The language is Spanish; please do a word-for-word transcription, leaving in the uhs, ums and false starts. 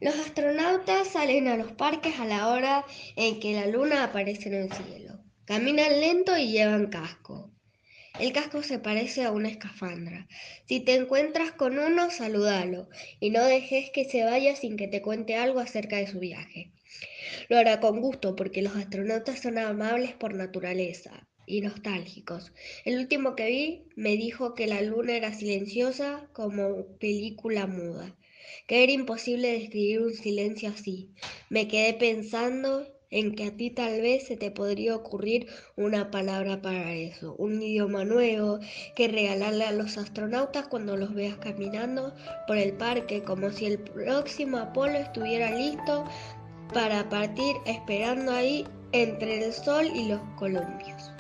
Los astronautas salen a los parques a la hora en que la luna aparece en el cielo. Caminan lento y llevan casco. El casco se parece a una escafandra. Si te encuentras con uno, salúdalo y no dejes que se vaya sin que te cuente algo acerca de su viaje. Lo hará con gusto porque los astronautas son amables por naturaleza y nostálgicos. El último que vi me dijo que la luna era silenciosa como película muda, que era imposible describir un silencio así. Me quedé pensando en que a ti tal vez se te podría ocurrir una palabra para eso, un idioma nuevo que regalarle a los astronautas cuando los veas caminando por el parque, como si el próximo Apolo estuviera listo para partir esperando ahí entre el sol y los columpios.